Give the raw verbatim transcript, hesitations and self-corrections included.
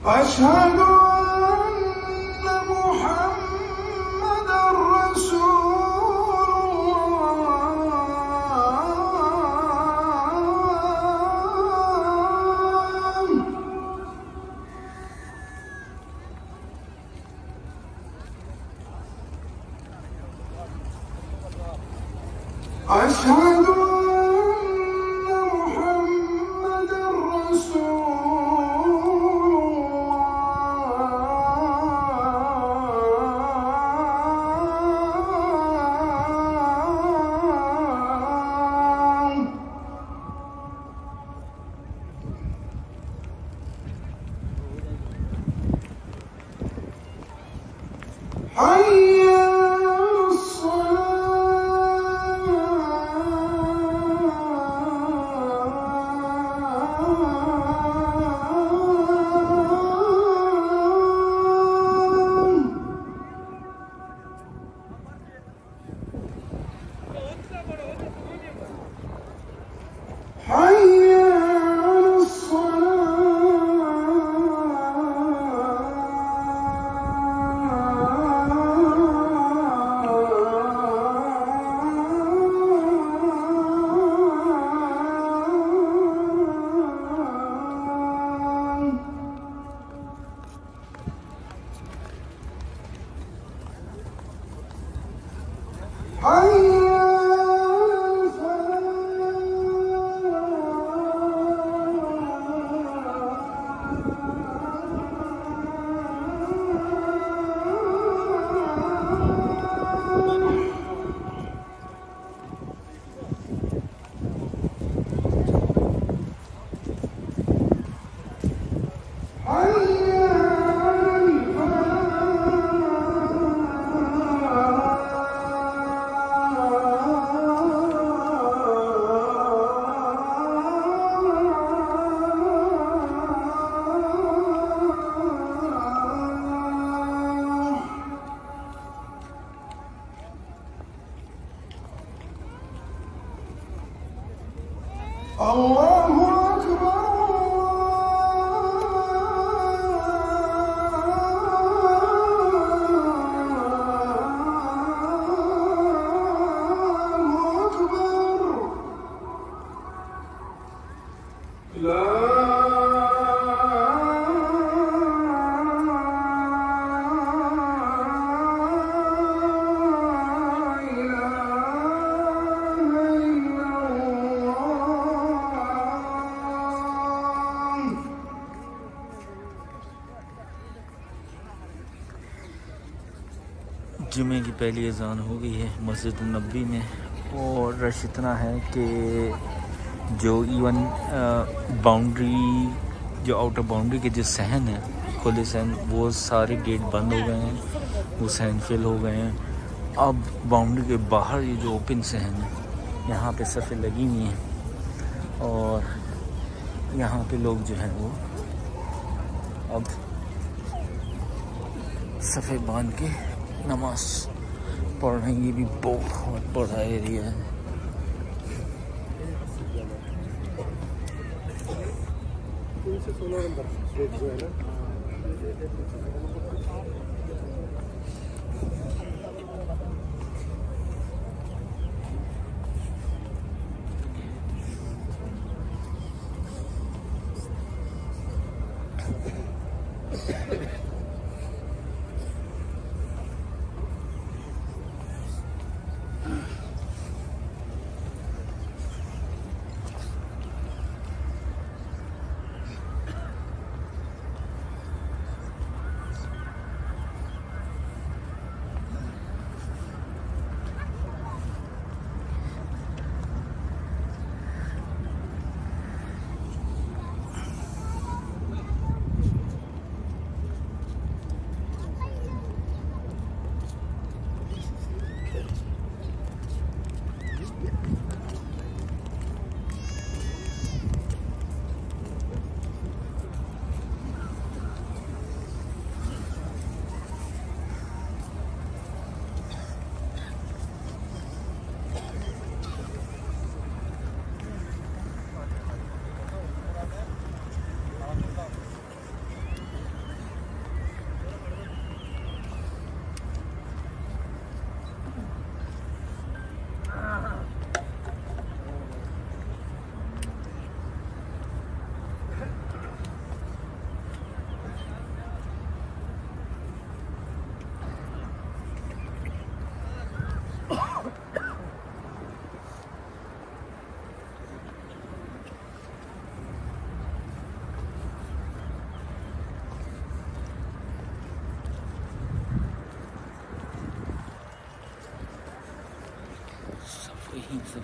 أشهد أن محمدًا رسول الله. أشهد حي على الصلاة. حي على الله أكبر. الله أكبر. لا जुमे की पहली अजान हो गई है मस्जिद नबी में और रश इतना है कि जो इवन बाउंड्री जो आउटर बाउंड्री के जो सहन है खुले सहन वो सारे गेट बंद हो गए हैं, वो सहन फिल हो गए हैं। अब बाउंड्री के बाहर ये जो ओपन सहन है यहाँ पे सफ़े लगी हुई हैं और यहाँ पे लोग जो हैं वो अब सफ़े बांध के नमाज पढ़ रहे हैं। ये भी बहुत बड़ा एरिया है। यहीं से